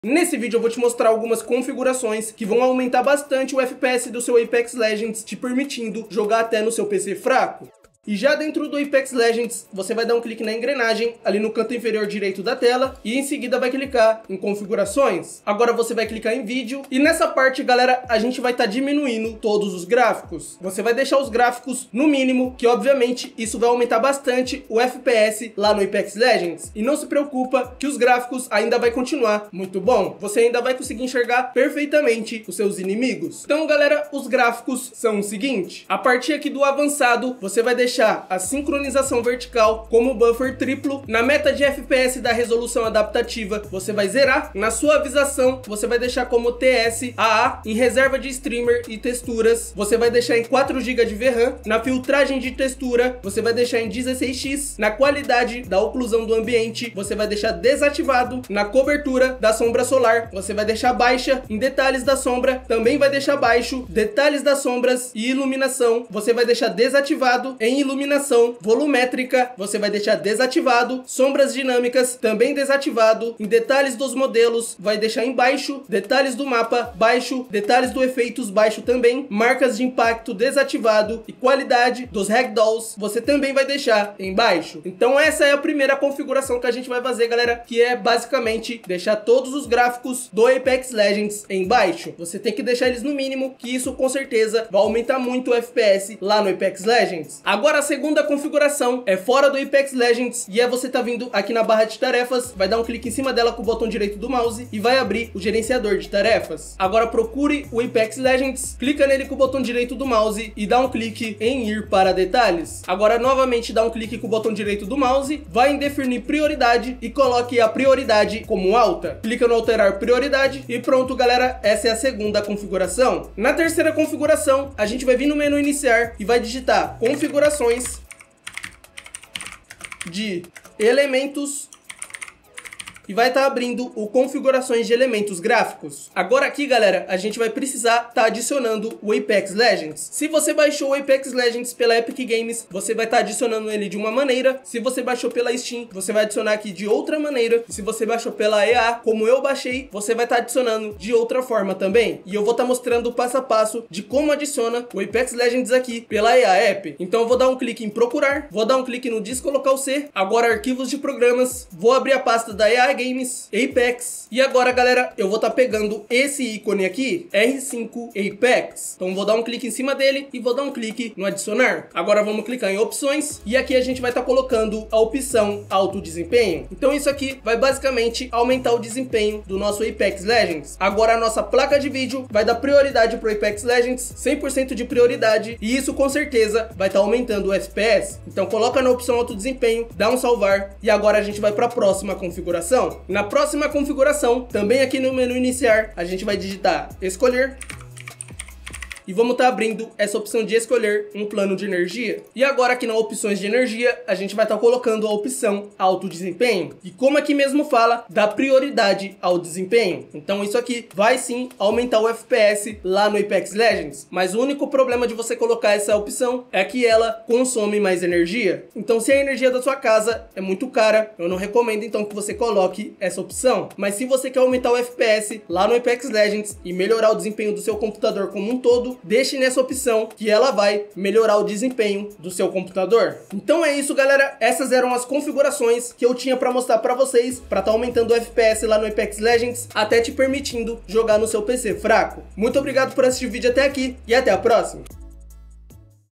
Nesse vídeo eu vou te mostrar algumas configurações que vão aumentar bastante o FPS do seu Apex Legends, te permitindo jogar até no seu PC fraco. E já dentro do Apex Legends, você vai dar um clique na engrenagem, ali no canto inferior direito da tela, e em seguida vai clicar em configurações. Agora você vai clicar em vídeo, e nessa parte, galera, a gente vai estar diminuindo todos os gráficos. Você vai deixar os gráficos no mínimo, que obviamente isso vai aumentar bastante o FPS lá no Apex Legends. E não se preocupa que os gráficos ainda vai continuar muito bom. Você ainda vai conseguir enxergar perfeitamente os seus inimigos. Então, galera, os gráficos são o seguinte. A partir aqui do avançado, você vai deixar a sincronização vertical como buffer triplo. Na meta de FPS da resolução adaptativa, você vai zerar. Na suavização, você vai deixar como TS AA. Em reserva de streamer e texturas, você vai deixar em 4 GB de VRAM. Na filtragem de textura, você vai deixar em 16x. Na qualidade da oclusão do ambiente, você vai deixar desativado. Na cobertura da sombra solar, você vai deixar baixa. Em detalhes da sombra, também vai deixar baixo. Detalhes das sombras e iluminação, você vai deixar desativado. Em iluminação volumétrica, você vai deixar desativado. Sombras dinâmicas, também desativado. Em detalhes dos modelos, vai deixar em baixo. Detalhes do mapa, baixo. Detalhes do efeitos, baixo também. Marcas de impacto, desativado. E qualidade dos ragdolls, você também vai deixar em baixo. Então essa é a primeira configuração que a gente vai fazer, galera, que é basicamente deixar todos os gráficos do Apex Legends em baixo. Você tem que deixar eles no mínimo, que isso com certeza vai aumentar muito o FPS lá no Apex Legends. Agora a segunda configuração é fora do Apex Legends e é você tá vindo aqui na barra de tarefas, vai dar um clique em cima dela com o botão direito do mouse e vai abrir o gerenciador de tarefas. Agora procure o Apex Legends, clica nele com o botão direito do mouse e dá um clique em ir para detalhes. Agora novamente dá um clique com o botão direito do mouse, vai em definir prioridade e coloque a prioridade como alta. Clica no alterar prioridade e pronto, galera, essa é a segunda configuração. Na terceira configuração, a gente vai vir no menu iniciar e vai digitar configurações de elementos e vai estar abrindo o configurações de elementos gráficos. Agora aqui, galera, a gente vai precisar estar adicionando o Apex Legends. Se você baixou o Apex Legends pela Epic Games, você vai estar adicionando ele de uma maneira. Se você baixou pela Steam, você vai adicionar aqui de outra maneira. E se você baixou pela EA, como eu baixei, você vai estar adicionando de outra forma também. E eu vou estar mostrando o passo a passo de como adiciona o Apex Legends aqui pela EA App. Então eu vou dar um clique em procurar, vou dar um clique no descolocar o C, agora arquivos de programas, vou abrir a pasta da EA Games, Apex, e agora, galera, eu vou estar pegando esse ícone aqui, R5 Apex. Então vou dar um clique em cima dele e vou dar um clique no adicionar. Agora vamos clicar em opções e aqui a gente vai estar colocando a opção alto desempenho. Então isso aqui vai basicamente aumentar o desempenho do nosso Apex Legends. Agora a nossa placa de vídeo vai dar prioridade para o Apex Legends, 100% de prioridade, e isso com certeza vai estar aumentando o FPS. Então coloca na opção alto desempenho, dá um salvar e agora a gente vai para a próxima configuração. Na próxima configuração, também aqui no menu iniciar, a gente vai digitar escolher. E vamos estar abrindo essa opção de escolher um plano de energia. E agora aqui na opções de energia, a gente vai estar colocando a opção alto desempenho. E como aqui mesmo fala, dá prioridade ao desempenho. Então isso aqui vai sim aumentar o FPS lá no Apex Legends. Mas o único problema de você colocar essa opção é que ela consome mais energia. Então se a energia da sua casa é muito cara, eu não recomendo então que você coloque essa opção. Mas se você quer aumentar o FPS lá no Apex Legends e melhorar o desempenho do seu computador como um todo, deixe nessa opção que ela vai melhorar o desempenho do seu computador. Então é isso, galera. Essas eram as configurações que eu tinha para mostrar para vocês para estar aumentando o FPS lá no Apex Legends, até te permitindo jogar no seu PC fraco. Muito obrigado por assistir o vídeo até aqui e até a próxima.